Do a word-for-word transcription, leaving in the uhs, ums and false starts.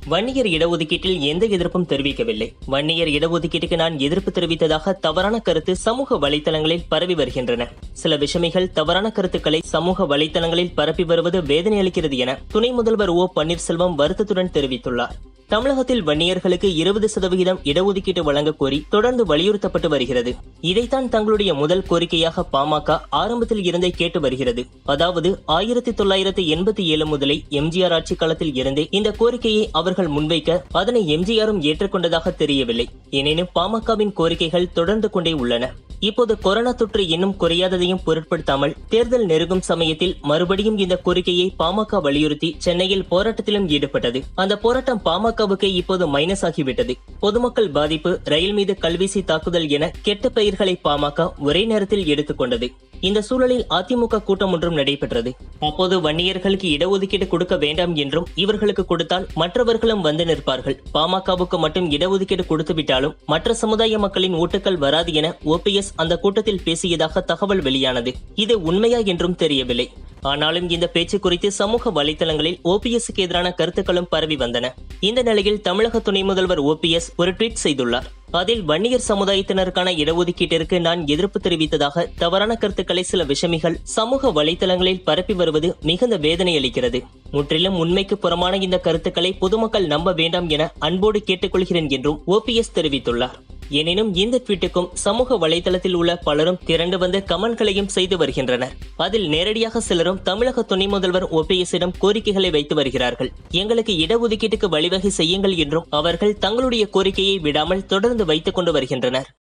வன்னியர் இடஒதுக்கீட்டில் எந்த எதிர்ப்பும் தெரிவிக்கவில்லை. வன்னியர் இடஒதுக்கீட்டுக்கு நான் எதிர்ப்பு தெரிவித்ததாக தவறான கருத்து சமூக வலைதளங்களில் பரவி வருகின்றன. சில விஷமிகள் தவறான கருத்துக்களை சமூக வலைதளங்களில் பரப்பி வருவது வேதனை அளிக்கிறது என துணை முதல்வர் ஓ பன்னீர்செல்வம் வருத்தத்துடன் தெரிவித்துள்ளார். தமிழகத்தில் வன்னியர்களுக்கு இருபது சதவிகிதம் இடஒதுக்கீட்டு வழங்க கோரி தொடர்ந்து வலியுறுத்தப்பட்டு வருகிறது. இதைத்தான் தங்களுடைய முதல் கோரிக்கையாக பாமக ஆரம்பத்தில் இருந்தே கேட்டு வருகிறது. அதாவது ஆயிரத்தி தொள்ளாயிரத்தி எண்பத்தி ஏழு முதலே எம்ஜிஆர் ஆட்சி காலத்தில் இருந்தே இந்த கோரிக்கையை அவர்கள் முன்வைக்க அதனை எம்ஜிஆரும் ஏற்றுக்கொண்டதாக தெரியவில்லை. எனினும் பாமகவின் கோரிக்கைகள் தொடர்ந்து கொண்டே உள்ளன. இப்போது கொரோனா தொற்று இன்னும் குறையாததையும் பொருட்படுத்தாமல் தேர்தல் நெருங்கும் சமயத்தில் மறுபடியும் இந்த கோரிக்கையை பாமக வலியுறுத்தி சென்னையில் போராட்டத்திலும் ஈடுபட்டது. அந்த போராட்டம் பாமகவுக்கு இப்போது மைனஸ் ஆகிவிட்டது. பொதுமக்கள் பாதிப்பு, ரயில் மீது கல்வீசி தாக்குதல் என கெட்ட பெயர்களை பாமக ஒரே நேரத்தில் எடுத்துக் கொண்டது. இந்த சூழலில் அதிமுக கூட்டம் ஒன்றும் நடைபெற்றது. அப்போது வன்னியர்களுக்கு இடஒதுக்கீடு கொடுக்க வேண்டாம் என்றும், இவர்களுக்கு கொடுத்தால் மற்றவர்களும் வந்து நிற்பார்கள், பாமகவுக்கு மட்டும் இடஒதுக்கீடு கொடுத்துவிட்டாலும் மற்ற சமுதாய மக்களின் ஓட்டுகள் வராது என ஓபிஎஸ் அந்த கூட்டத்தில் பேசியதாக தகவல் வெளியானது. இது உண்மையா என்றும் தெரியவில்லை. ஆனாலும் இந்த பேச்சு குறித்து சமூக வலைதளங்களில் ஓபிஎஸ்க்கு எதிரான கருத்துக்களும் பரவி வந்தன. இந்த நிலையில் தமிழக துணை முதல்வர் ஓபிஎஸ் ஒரு ட்வீட் செய்துள்ளார். அதில் வன்னியர் சமுதாயத்தினருக்கான இடஒதுக்கீட்டிற்கு நான் எதிர்ப்பு தெரிவித்ததாக தவறான கருத்துக்களை சில விஷமிகள் சமூக வலைதளங்களில் பரப்பி வருவது மிகுந்த வேதனை அளிக்கிறது. முற்றிலும் உண்மைக்கு புறமான இந்த கருத்துக்களை பொதுமக்கள் நம்ப வேண்டாம் என அன்போடு கேட்டுக்கொள்கிறேன் என்றும் ஓபிஎஸ் தெரிவித்துள்ளார். எனினும் இந்த ட்வீட்டுக்கும் சமூக வலைதளத்தில் உள்ள பலரும் திரண்டு வந்து கமெண்ட்களையும் செய்து வருகின்றனர். அதில் நேரடியாக சிலரும் தமிழக துணை முதல்வர் ஓபிஎஸ்ஸிடம் கோரிக்கைகளை வைத்து வருகிறார்கள். எங்களுக்கு இடஒதுக்கீட்டுக்கு வழிவகை செய்யுங்கள் என்றும் அவர்கள் தங்களுடைய கோரிக்கையை விடாமல் தொடர்ந்து வைத்துக் கொண்டு வருகின்றனர்.